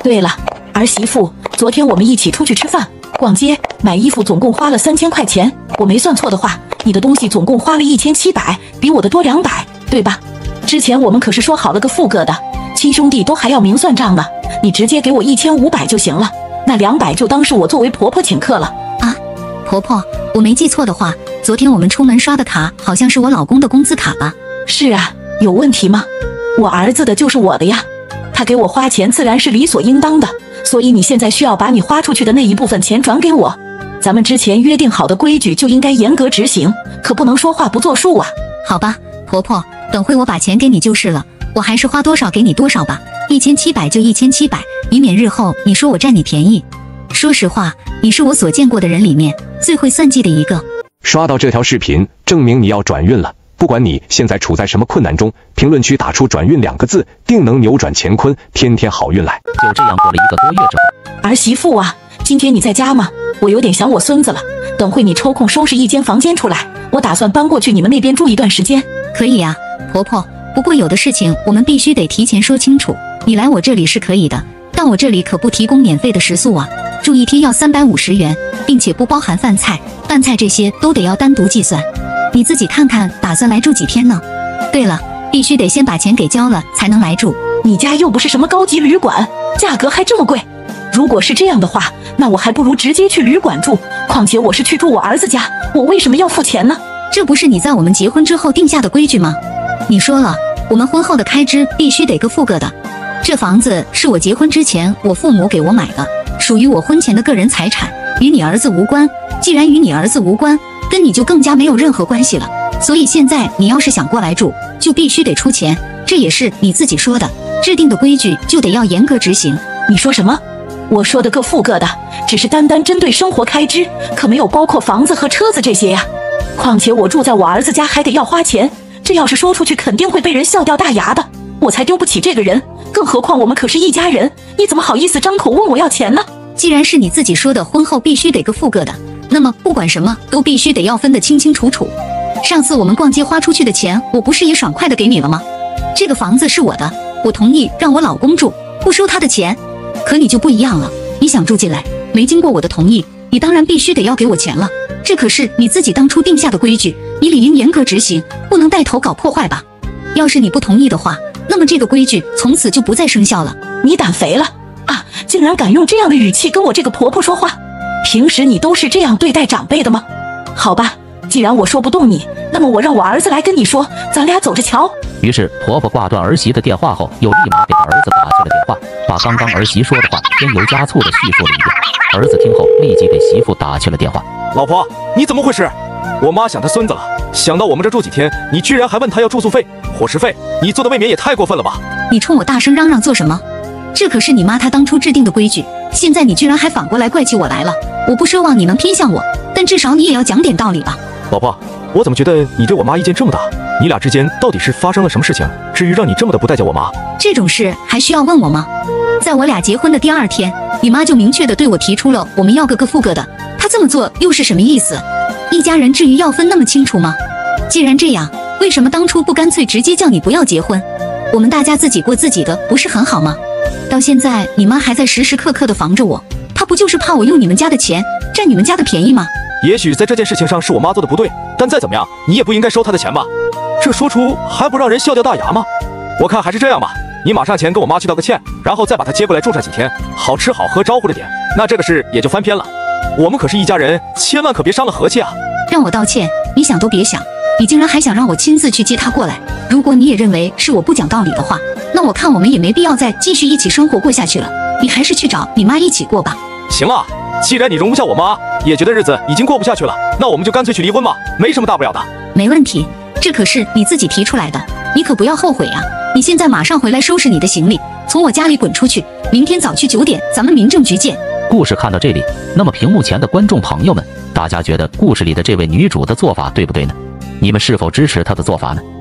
对了，儿媳妇，昨天我们一起出去吃饭、逛街、买衣服，总共花了3000块钱。我没算错的话，你的东西总共花了1700，比我的多200，对吧？之前我们可是说好了个副个的，亲兄弟都还要明算账呢。你直接给我1500就行了，那200就当是我作为婆婆请客了。 啊，婆婆，我没记错的话，昨天我们出门刷的卡好像是我老公的工资卡吧？ 是啊，有问题吗？我儿子的就是我的呀，他给我花钱自然是理所应当的，所以你现在需要把你花出去的那一部分钱转给我。咱们之前约定好的规矩就应该严格执行，可不能说话不作数啊。 好吧，婆婆，等会我把钱给你就是了，我还是花多少给你多少吧，1700就1700，以免日后你说我占你便宜。说实话，你是我所见过的人里面最会算计的一个。 刷到这条视频，证明你要转运了。不管你现在处在什么困难中，评论区打出转运2个字，定能扭转乾坤，天天好运来。 就这样过了1个多月之后， 儿媳妇啊，今天你在家吗？我有点想我孙子了，等会你抽空收拾一间房间出来，我打算搬过去你们那边住一段时间。 可以啊，婆婆，不过有的事情我们必须得提前说清楚。你来我这里是可以的，但我这里可不提供免费的食宿啊，住1天要350元，并且不包含饭菜、拌菜，这些都得要单独计算。你自己看看，打算来住几天呢？对了，必须得先把钱给交了才能来住。 你家又不是什么高级旅馆，价格还这么贵。如果是这样的话，那我还不如直接去旅馆住。况且我是去住我儿子家，我为什么要付钱呢？ 这不是你在我们结婚之后定下的规矩吗？你说了，我们婚后的开支必须得个副个的。这房子是我结婚之前我父母给我买的，属于我婚前的个人财产，与你儿子无关。既然与你儿子无关，跟你就更加没有任何关系了。所以现在你要是想过来住，就必须得出钱，这也是你自己说的，制定的规矩就得要严格执行。 你说什么？我说的各付各的，只是单单针对生活开支，可没有包括房子和车子这些呀。况且我住在我儿子家还得要花钱，这要是说出去肯定会被人笑掉大牙的，我才丢不起这个人。更何况我们可是一家人，你怎么好意思张口问我要钱呢？ 既然是你自己说的婚后必须得个副个的，那么不管什么都必须得要分得清清楚楚。上次我们逛街花出去的钱，我不是也爽快的给你了吗？这个房子是我的，我同意让我老公住，不收他的钱。可你就不一样了，你想住进来，没经过我的同意，你当然必须得要给我钱了。这可是你自己当初定下的规矩，你理应严格执行，不能带头搞破坏吧？要是你不同意的话，那么这个规矩从此就不再生效了。 你胆肥了啊！竟然敢用这样的语气跟我这个婆婆说话，平时你都是这样对待长辈的吗？好吧，既然我说不动你，那么我让我儿子来跟你说，咱俩走着瞧。 于是婆婆挂断儿媳的电话后，又立马给儿子打去了电话，把刚刚儿媳说的话添油加醋的叙述了一遍。儿子听后立即给媳妇打去了电话。 老婆，你怎么回事？我妈想她孙子了，想到我们这住几天，你居然还问她要住宿费、伙食费，你做的未免也太过分了吧？ 你冲我大声嚷嚷做什么？这可是你妈她当初制定的规矩，现在你居然还反过来怪起我来了。我不奢望你能偏向我，但至少你也要讲点道理吧。 老婆，我怎么觉得你对我妈意见这么大？你俩之间到底是发生了什么事情，至于让你这么的不待见我妈？ 这种事还需要问我吗？在我俩结婚的第2天，你妈就明确的对我提出了我们要个副个的。她这么做又是什么意思？一家人至于要分那么清楚吗？既然这样，为什么当初不干脆直接叫你不要结婚？我们大家自己过自己的，不是很好吗？到现在你妈还在时时刻刻的防着我，她不就是怕我用你们家的钱占你们家的便宜吗？ 也许在这件事情上是我妈做的不对，但再怎么样，你也不应该收她的钱吧？这说出还不让人笑掉大牙吗？我看还是这样吧，你马上前跟我妈去道个歉，然后再把她接过来住上几天，好吃好喝招呼着点，那这个事也就翻篇了。我们可是一家人，千万可别伤了和气啊！ 让我道歉，你想都别想，你竟然还想让我亲自去接她过来。如果你也认为是我不讲道理的话，那我看我们也没必要再继续一起生活过下去了，你还是去找你妈一起过吧。 行了，既然你容不下我妈，也觉得日子已经过不下去了，那我们就干脆去离婚吧，没什么大不了的。 没问题，这可是你自己提出来的，你可不要后悔啊！你现在马上回来收拾你的行李，从我家里滚出去，明天早去9点，咱们民政局见。 故事看到这里，那么屏幕前的观众朋友们，大家觉得故事里的这位女主的做法对不对呢？你们是否支持她的做法呢？